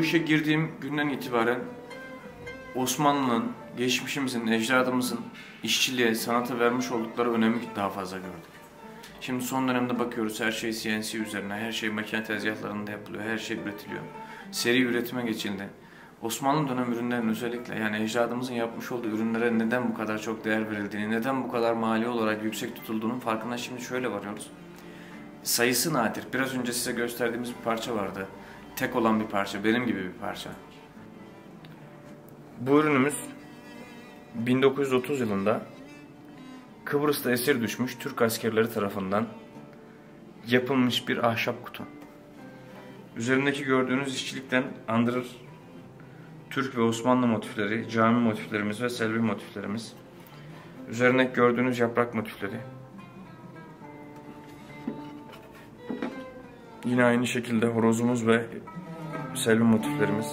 işe girdiğim günden itibaren Osmanlı'nın, geçmişimizin, ecdadımızın işçiliğe, sanata vermiş oldukları önemi daha fazla gördük. Şimdi son dönemde bakıyoruz, her şey CNC üzerine, her şey makine tezgahlarında yapılıyor, her şey üretiliyor. Seri üretime geçildi. Osmanlı dönem ürünlerin özellikle, yani ecdadımızın yapmış olduğu ürünlere neden bu kadar çok değer verildiğini, neden bu kadar mali olarak yüksek tutulduğunun farkına şimdi şöyle varıyoruz. Sayısı nadir. Biraz önce size gösterdiğimiz bir parça vardı. Tek olan bir parça, benim gibi bir parça. Bu ürünümüz 1930 yılında Kıbrıs'ta esir düşmüş Türk askerleri tarafından yapılmış bir ahşap kutu. Üzerindeki gördüğünüz işçilikten andırır Türk ve Osmanlı motifleri, cami motiflerimiz ve selvi motiflerimiz. Üzerindeki gördüğünüz yaprak motifleri. Yine aynı şekilde horozumuz ve selvi motiflerimiz.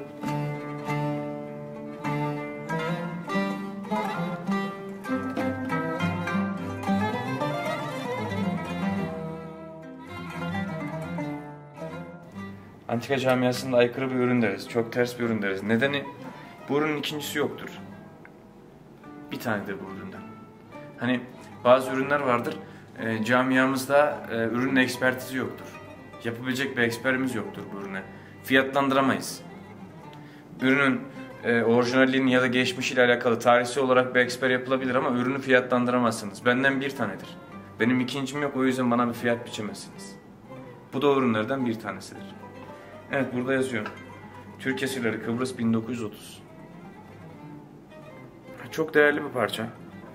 Antika camiasında aykırı bir ürün deriz. Çok ters bir ürün deriz. Nedeni, bu ürünün ikincisi yoktur. Bir tanedir bu üründen. Hani bazı ürünler vardır, camiamızda ürünün ekspertizi yoktur. Yapabilecek bir eksperimiz yoktur bu ürüne. Fiyatlandıramayız. Ürünün orijinalliğinin ya da geçmişiyle alakalı tarihsel olarak bir eksper yapılabilir ama ürünü fiyatlandıramazsınız. Benden bir tanedir. Benim ikincim yok, o yüzden bana bir fiyat biçemezsiniz. Bu da o ürünlerden bir tanesidir. Evet, burada yazıyor. Türk esirleri Kıbrıs 1930. Çok değerli bir parça.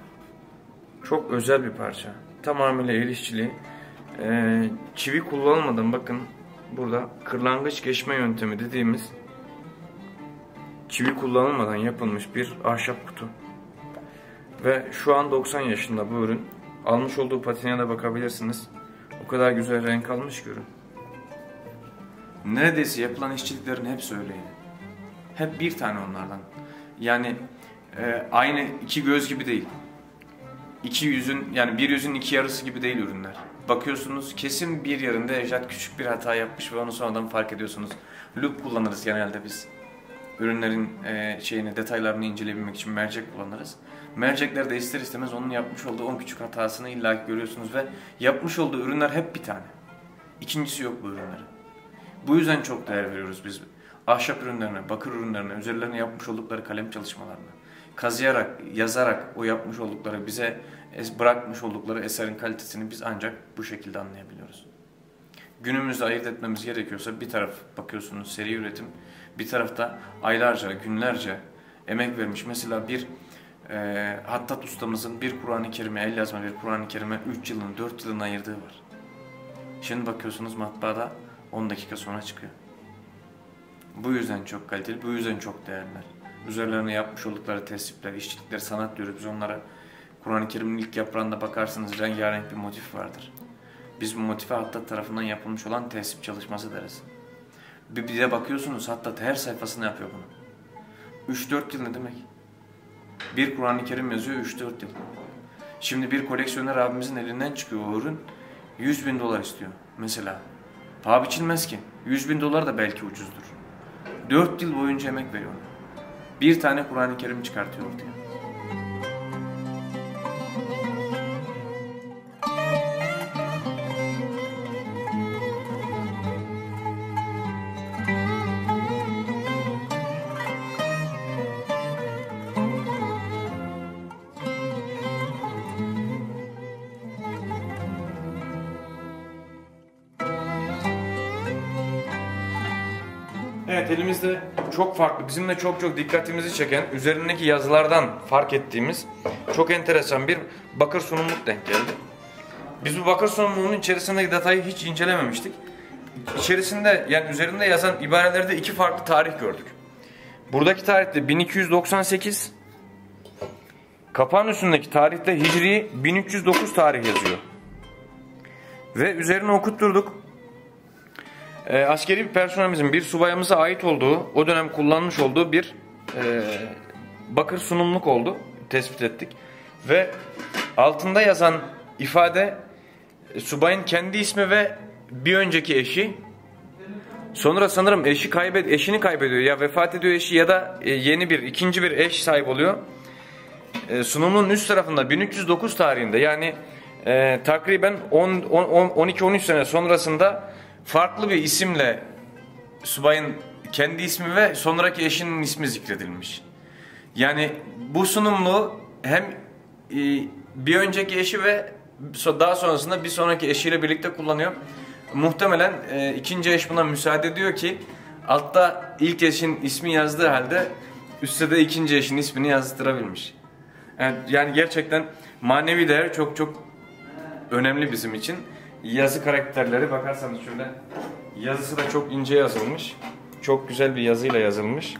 Çok özel bir parça. Tamamıyla el işçiliği. Çivi kullanılmadan, bakın burada kırlangıç geçme yöntemi dediğimiz çivi kullanılmadan yapılmış bir ahşap kutu. Ve şu an 90 yaşında bu ürün. Almış olduğu patineye de bakabilirsiniz. O kadar güzel renk almış ki ürün. Neredeyse yapılan işçiliklerin hepsi öyleydi. Hep bir tane onlardan. Yani aynı iki göz gibi değil. İki yüzün, yani bir yüzün iki yarısı gibi değil ürünler. Bakıyorsunuz, kesin bir yerinde ecdat küçük bir hata yapmış ve onu sonradan fark ediyorsunuz. Lup kullanırız genelde biz. Ürünlerin detaylarını inceleyebilmek için mercek kullanırız. Merceklerde ister istemez onun yapmış olduğu 10 küçük hatasını illa görüyorsunuz ve yapmış olduğu ürünler hep bir tane. İkincisi yok bu ürünlerin. Bu yüzden çok değer veriyoruz biz ahşap ürünlerine, bakır ürünlerine, üzerlerine yapmış oldukları kalem çalışmalarına. Kazıyarak, yazarak o yapmış oldukları, bize bırakmış oldukları eserin kalitesini biz ancak bu şekilde anlayabiliyoruz. Günümüzde ayırt etmemiz gerekiyorsa bir taraf bakıyorsunuz seri üretim, bir tarafta aylarca, günlerce emek vermiş. Mesela bir hattat ustamızın bir Kur'an-ı Kerim'e, el yazma bir Kur'an-ı Kerim'e 3 yılını, 4 yılını ayırdığı var. Şimdi bakıyorsunuz matbaada 10 dakika sonra çıkıyor. Bu yüzden çok kaliteli, bu yüzden çok değerliler. Üzerlerine yapmış oldukları tesipler, işçilikler, sanat diyoruz biz onlara. Kur'an-ı Kerim'in ilk yaprağında bakarsınız rengarenk bir motif vardır. Biz bu motife hattat tarafından yapılmış olan tesip çalışması deriz. Bir de bakıyorsunuz hattat her sayfasını yapıyor bunu. 3-4 yıl ne demek? Bir Kur'an-ı Kerim yazıyor 3-4 yıl. Şimdi bir koleksiyoner abimizin elinden çıkıyor o ürün, 100.000 dolar istiyor mesela. Paha biçilmez ki. 100.000 dolar da belki ucuzdur. 4 yıl boyunca emek veriyor. Bir tane Kur'an-ı Kerim çıkartıyor ortaya. Evet, elimizde çok farklı, bizim de çok dikkatimizi çeken, üzerindeki yazılardan fark ettiğimiz çok enteresan bir bakır sunumluk denk geldi. Biz bu bakır sunumluğunun içerisindeki detayı hiç incelememiştik. İçerisinde, yani üzerinde yazan ibarelerde iki farklı tarih gördük. Buradaki tarihte 1298, kapağın üstündeki tarihte Hicri 1309 tarih yazıyor. Ve üzerine okutturduk. Askeri bir personelimizin, bir subayımıza ait olduğu, o dönem kullanmış olduğu bir bakır sunumluk oldu, tespit ettik. Ve altında yazan ifade subayın kendi ismi ve bir önceki eşi. Sonra sanırım eşini kaybediyor ya vefat ediyor eşi ya da ikinci bir eş sahip oluyor. Sunumunun üst tarafında 1309 tarihinde yani takriben 12-13 sene sonrasında farklı bir isimle subayın kendi ismi ve sonraki eşinin ismi zikredilmiş. Yani bu sunumlu hem bir önceki eşi ve daha sonrasında bir sonraki eşiyle birlikte kullanıyor. Muhtemelen ikinci eş buna müsaade ediyor ki altta ilk eşin ismi yazdığı halde üstte de ikinci eşin ismini yazdırabilmiş. Yani gerçekten manevi değer çok çok önemli bizim için. Yazı karakterleri bakarsanız şöyle yazısı da çok ince yazılmış. Çok güzel bir yazıyla yazılmış.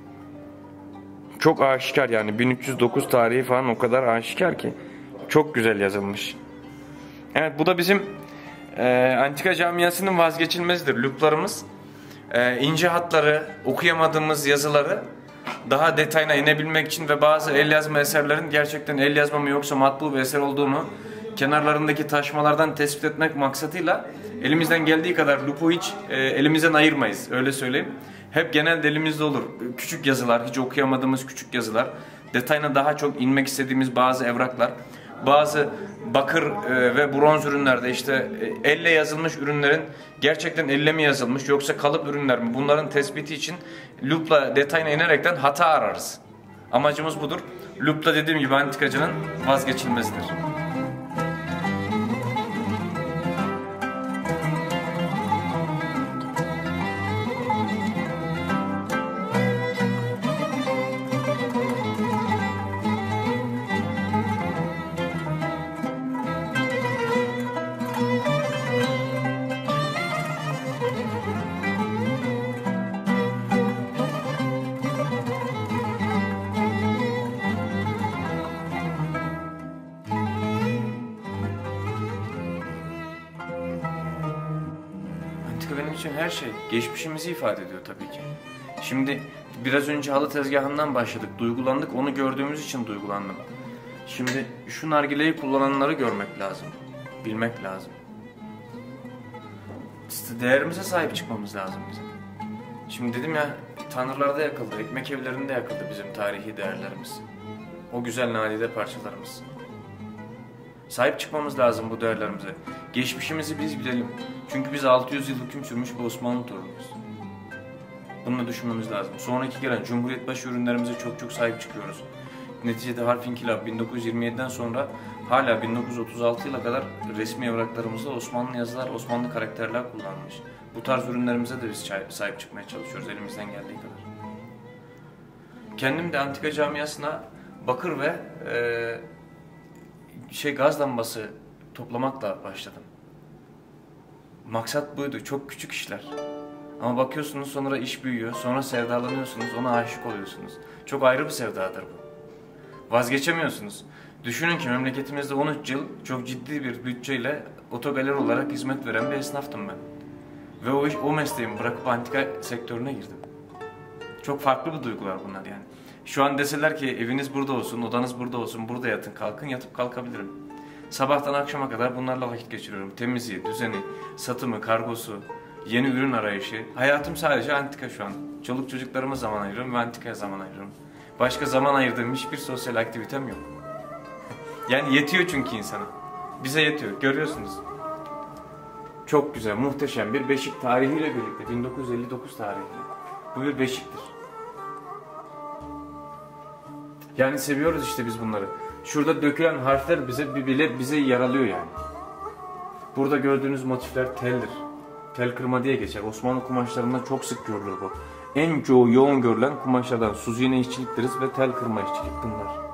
Çok aşikar yani 1309 tarihi falan o kadar aşikar ki çok güzel yazılmış. Evet bu da bizim antika camiasının vazgeçilmezidir. Luplarımız ince hatları, okuyamadığımız yazıları daha detayına inebilmek için ve bazı el yazma eserlerin gerçekten el yazma mı yoksa matbu bir eser olduğunu kenarlarındaki taşmalardan tespit etmek maksadıyla elimizden geldiği kadar lupu hiç elimizden ayırmayız. Öyle söyleyeyim. Hep genelde elimizde olur. Küçük yazılar, hiç okuyamadığımız küçük yazılar, detayına daha çok inmek istediğimiz bazı evraklar, bazı bakır ve bronz ürünlerde işte elle yazılmış ürünlerin gerçekten elle mi yazılmış yoksa kalıp ürünler mi? Bunların tespiti için lupla detayına inerekten hata ararız. Amacımız budur. Lupla dediğim gibi antikacının vazgeçilmezidir. Benim için her şey. Geçmişimizi ifade ediyor tabii ki. Şimdi biraz önce halı tezgahından başladık. Duygulandık. Onu gördüğümüz için duygulandım. Şimdi şu nargileyi kullananları görmek lazım. Bilmek lazım. İşte değerimize sahip çıkmamız lazım bizim. Şimdi dedim ya tanrılarda yakıldı, ekmek evlerinde yakıldı bizim tarihi değerlerimiz. O güzel nadide parçalarımız. Sahip çıkmamız lazım bu değerlerimize. Geçmişimizi biz bilelim. Çünkü biz 600 yıl hüküm sürmüş bir Osmanlı torunuyuz. Bunu düşünmemiz lazım. Sonraki gelen Cumhuriyet başı ürünlerimize çok çok sahip çıkıyoruz. Neticede harf inkılap 1927'den sonra hala 1936 yıla kadar resmi evraklarımızda Osmanlı yazılar, Osmanlı karakterler kullanılmış. Bu tarz ürünlerimize de biz sahip çıkmaya çalışıyoruz elimizden geldiği kadar. Kendim de antika camiasına bakır ve gaz lambası toplamakla başladım. Maksat buydu. Çok küçük işler. Ama bakıyorsunuz sonra iş büyüyor. Sonra sevdalanıyorsunuz. Ona aşık oluyorsunuz. Çok ayrı bir sevdadır bu. Vazgeçemiyorsunuz. Düşünün ki memleketimizde 13 yıl çok ciddi bir bütçeyle otogaleri olarak hizmet veren bir esnaftım ben. Ve o mesleğimi bırakıp antika sektörüne girdim. Çok farklı bir duygular bunlar yani. Şu an deseler ki eviniz burada olsun, odanız burada olsun, burada yatın, kalkın, yatıp kalkabilirim. Sabahtan akşama kadar bunlarla vakit geçiriyorum. Temizliği, düzeni, satımı, kargosu, yeni ürün arayışı. Hayatım sadece antika şu an. Çoluk çocuklarıma zaman ayırıyorum ve antikaya zaman ayırıyorum. Başka zaman ayırdığım hiçbir sosyal aktivitem yok. Yani yetiyor çünkü insana. Bize yetiyor. Görüyorsunuz. Çok güzel, muhteşem bir beşik tarihiyle birlikte. 1959 tarihli. Bu bir beşiktir. Yani seviyoruz işte biz bunları. Şurada dökülen harfler bize yaralıyor yani. Burada gördüğünüz motifler teldir. Tel kırma diye geçer. Osmanlı kumaşlarında çok sık görülür bu. En çoğu yoğun görülen kumaşlardan suzine işçilik deriz ve tel kırma işçilik bunlar.